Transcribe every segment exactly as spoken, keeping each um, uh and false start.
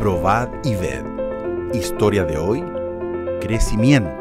Probad y ved. Historia de hoy: crecimiento.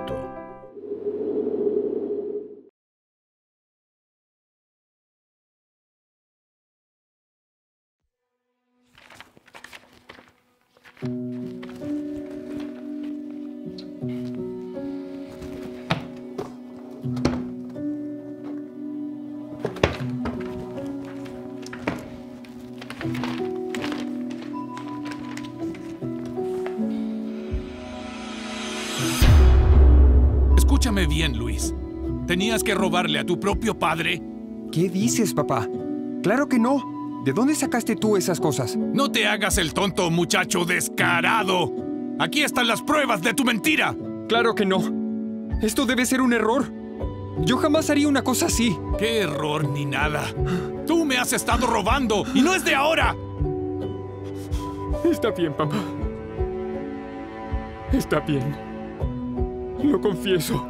Escúchame bien, Luis. ¿Tenías que robarle a tu propio padre? ¿Qué dices, papá? ¡Claro que no! ¿De dónde sacaste tú esas cosas? No te hagas el tonto, muchacho descarado. Aquí están las pruebas de tu mentira. ¡Claro que no! Esto debe ser un error. Yo jamás haría una cosa así. ¡Qué error ni nada! Tú me has estado robando y no es de ahora. Está bien, papá. Está bien. Lo confieso.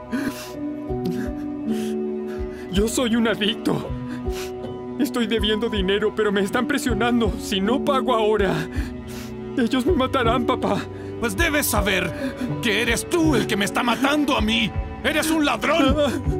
Yo soy un adicto. Estoy debiendo dinero, pero me están presionando. Si no pago ahora, ellos me matarán, papá. Pues debes saber que eres tú el que me está matando a mí. ¡Eres un ladrón!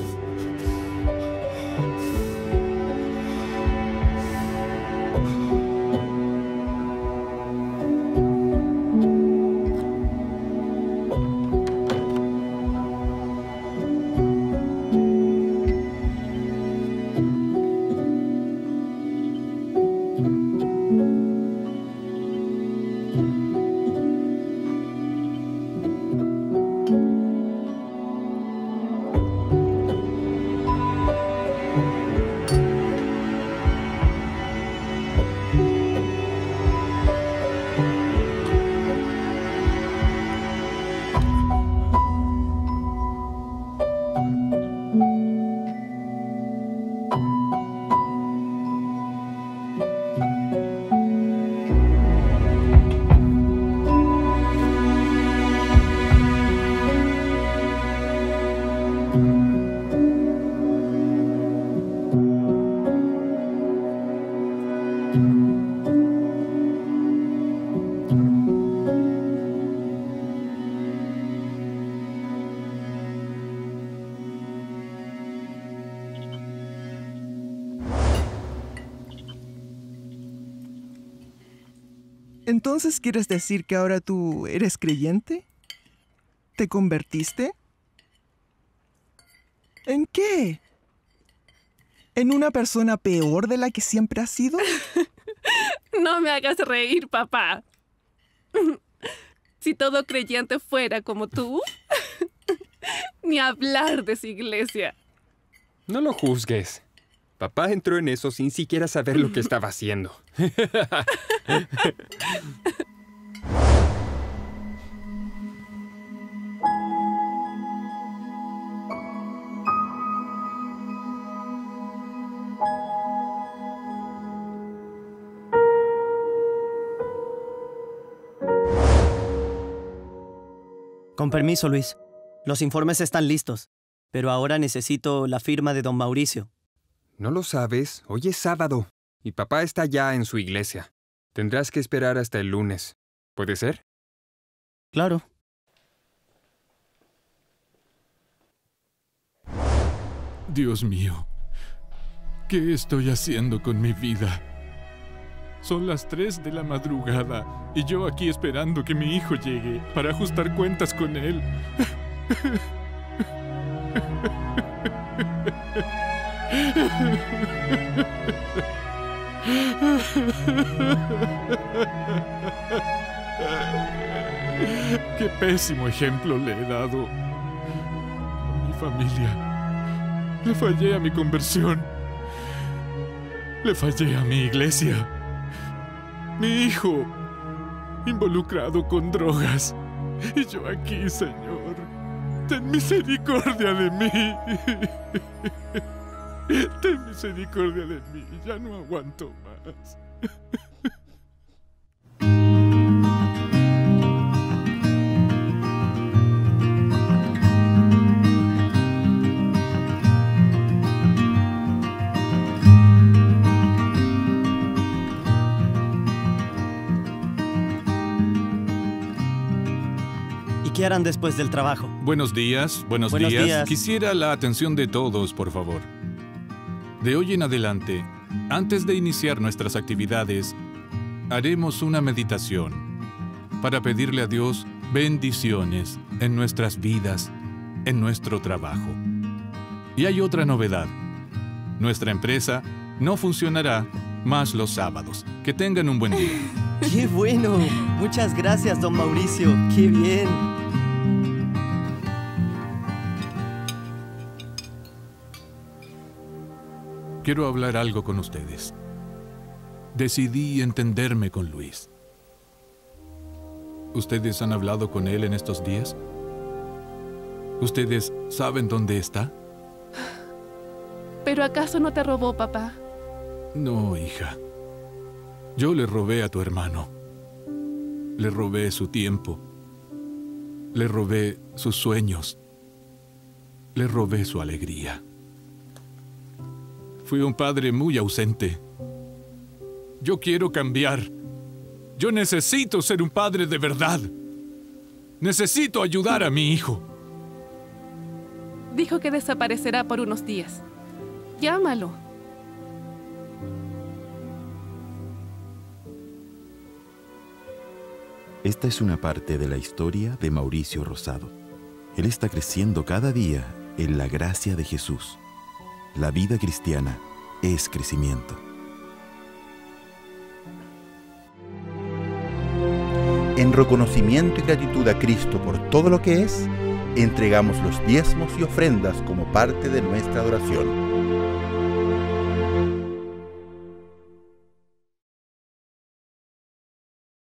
¿Entonces quieres decir que ahora tú eres creyente? ¿Te convertiste? ¿En qué? ¿En una persona peor de la que siempre has sido? No me hagas reír, papá. Si todo creyente fuera como tú, ni hablar de su iglesia. No lo juzgues. Papá entró en eso sin siquiera saber lo que estaba haciendo. Con permiso, Luis. Los informes están listos, pero ahora necesito la firma de don Mauricio. ¿No lo sabes? Hoy es sábado y papá está ya en su iglesia. Tendrás que esperar hasta el lunes. ¿Puede ser? Claro. Dios mío, ¿qué estoy haciendo con mi vida? Son las tres de la madrugada y yo aquí esperando que mi hijo llegue para ajustar cuentas con él. Qué pésimo ejemplo le he dado a mi familia. Le fallé a mi conversión. Le fallé a mi iglesia. Mi hijo involucrado con drogas. Y yo aquí, Señor. Ten misericordia de mí. Ten misericordia de mí. Ya no aguanto más. acompañaran después del trabajo. Buenos días, buenos, Buenos días. días. Quisiera la atención de todos, por favor. De hoy en adelante, antes de iniciar nuestras actividades, haremos una meditación para pedirle a Dios bendiciones en nuestras vidas, en nuestro trabajo. Y hay otra novedad. Nuestra empresa no funcionará más los sábados. Que tengan un buen día. ¡Qué bueno! Muchas gracias, don Mauricio. ¡Qué bien! Quiero hablar algo con ustedes. Decidí entenderme con Luis. ¿Ustedes han hablado con él en estos días? ¿Ustedes saben dónde está? ¿Pero acaso no te robó, papá? No, hija. Yo le robé a tu hermano. Le robé su tiempo. Le robé sus sueños. Le robé su alegría. Fui un padre muy ausente. Yo quiero cambiar. Yo necesito ser un padre de verdad. Necesito ayudar a mi hijo. Dijo que desaparecerá por unos días. Llámalo. Esta es una parte de la historia de Mauricio Rosado. Él está creciendo cada día en la gracia de Jesús. La vida cristiana es crecimiento. En reconocimiento y gratitud a Cristo por todo lo que es, entregamos los diezmos y ofrendas como parte de nuestra adoración.